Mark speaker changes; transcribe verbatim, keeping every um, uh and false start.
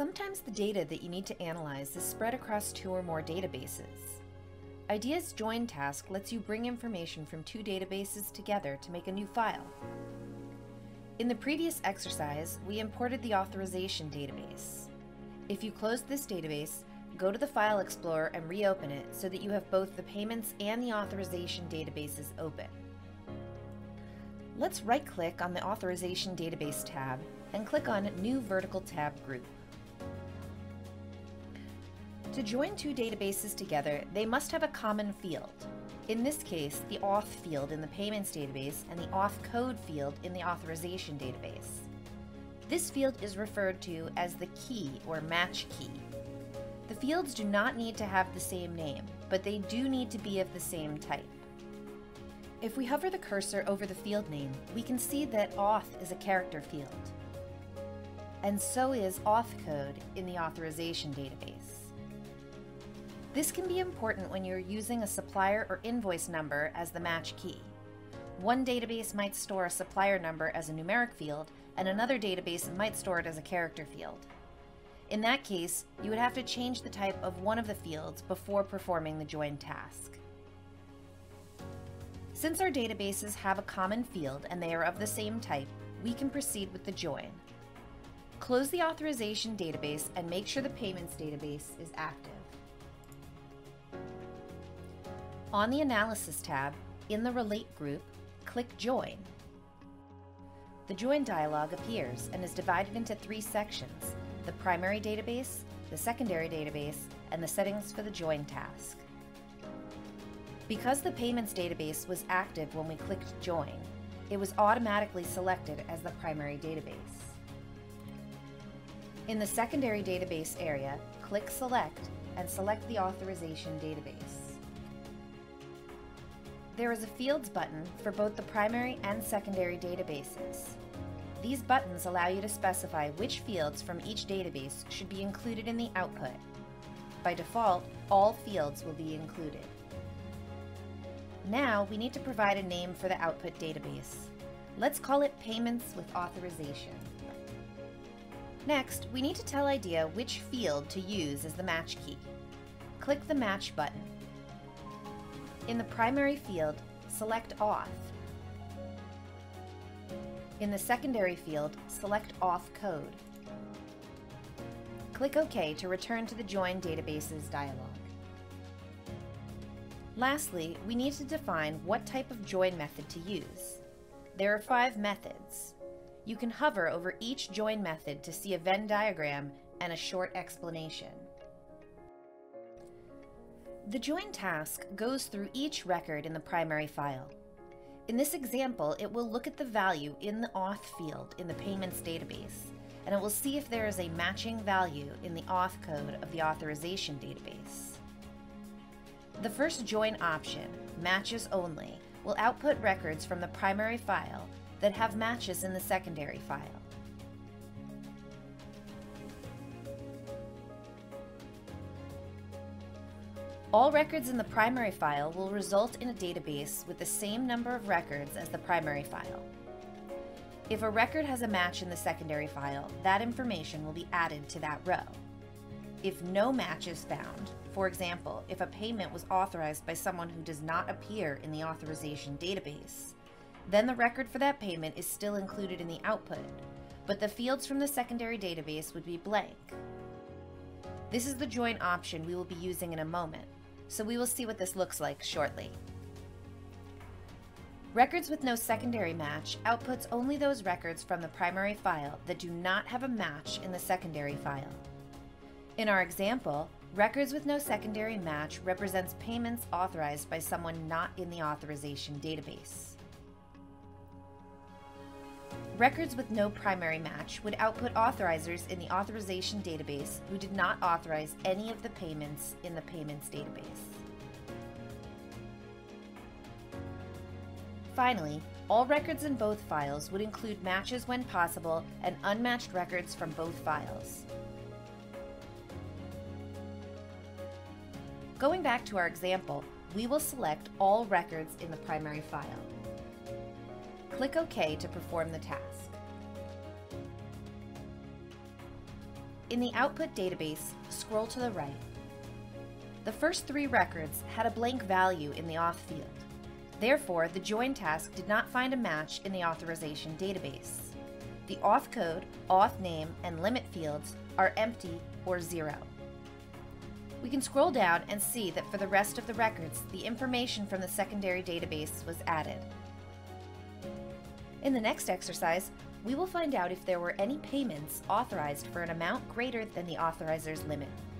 Speaker 1: Sometimes the data that you need to analyze is spread across two or more databases. IDEA's Join task lets you bring information from two databases together to make a new file. In the previous exercise, we imported the authorization database. If you close this database, go to the File Explorer and reopen it so that you have both the payments and the authorization databases open. Let's right-click on the Authorization Database tab and click on New Vertical Tab Group. To join two databases together, they must have a common field. In this case, the auth field in the payments database and the auth code field in the authorization database. This field is referred to as the key or match key. The fields do not need to have the same name, but they do need to be of the same type. If we hover the cursor over the field name, we can see that auth is a character field, and so is auth code in the authorization database. This can be important when you're using a supplier or invoice number as the match key. One database might store a supplier number as a numeric field, and another database might store it as a character field. In that case, you would have to change the type of one of the fields before performing the join task. Since our databases have a common field and they are of the same type, we can proceed with the join. Close the authorization database and make sure the payments database is active. On the Analysis tab, in the Relate group, click Join. The Join dialog appears and is divided into three sections: the primary database, the secondary database, and the settings for the join task. Because the payments database was active when we clicked Join, it was automatically selected as the primary database. In the secondary database area, click Select and select the authorization database. There is a Fields button for both the primary and secondary databases. These buttons allow you to specify which fields from each database should be included in the output. By default, all fields will be included. Now we need to provide a name for the output database. Let's call it Payments with Authorization. Next, we need to tell IDEA which field to use as the match key. Click the Match button. In the primary field, select Auth. In the secondary field, select Auth Code. Click OK to return to the Join Databases dialog. Lastly, we need to define what type of join method to use. There are five methods. You can hover over each join method to see a Venn diagram and a short explanation. The join task goes through each record in the primary file. In this example, it will look at the value in the auth field in the payments database, and it will see if there is a matching value in the auth code of the authorization database. The first join option, Matches Only, will output records from the primary file that have matches in the secondary file. All records in the primary file will result in a database with the same number of records as the primary file. If a record has a match in the secondary file, that information will be added to that row. If no match is found, for example, if a payment was authorized by someone who does not appear in the authorization database, then the record for that payment is still included in the output, but the fields from the secondary database would be blank. This is the join option we will be using in a moment, so we will see what this looks like shortly. Records with no secondary match outputs only those records from the primary file that do not have a match in the secondary file. In our example, records with no secondary match represents payments authorized by someone not in the authorization database. Records with no primary match would output authorizers in the authorization database who did not authorize any of the payments in the payments database. Finally, all records in both files would include matches when possible and unmatched records from both files. Going back to our example, we will select all records in the primary file. Click OK to perform the task. In the output database, scroll to the right. The first three records had a blank value in the auth field. Therefore, the join task did not find a match in the authorization database. The auth code, auth name, and limit fields are empty or zero. We can scroll down and see that for the rest of the records, the information from the secondary database was added. In the next exercise, we will find out if there were any payments authorized for an amount greater than the authoriser's limit.